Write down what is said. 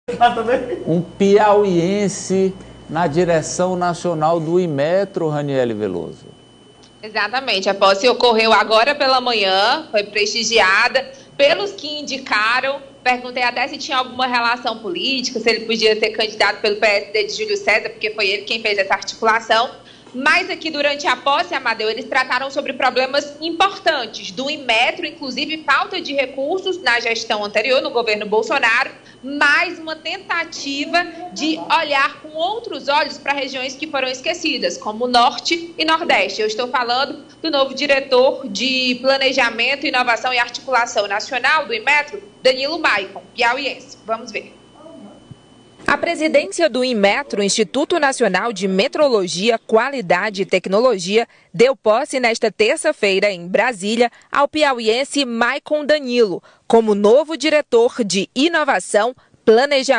Um piauiense na direção nacional do Inmetro, Raniele Veloso. Exatamente, a posse ocorreu agora pela manhã, foi prestigiada pelos que indicaram. Perguntei até se tinha alguma relação política, se ele podia ser candidato pelo PSD de Júlio César, porque foi ele quem fez essa articulação. Mas aqui durante a posse, Amadeu, eles trataram sobre problemas importantes do Inmetro, inclusive falta de recursos na gestão anterior, no governo Bolsonaro, mais uma tentativa de olhar com outros olhos para regiões que foram esquecidas, como Norte e Nordeste. Eu estou falando do novo diretor de Planejamento, Inovação e Articulação Nacional do Inmetro, Danilo Maicon, piauiense. Vamos ver. A presidência do Inmetro, Instituto Nacional de Metrologia, Qualidade e Tecnologia, deu posse nesta terça-feira em Brasília ao piauiense Maicon Danilo como novo diretor de Inovação, Planejamento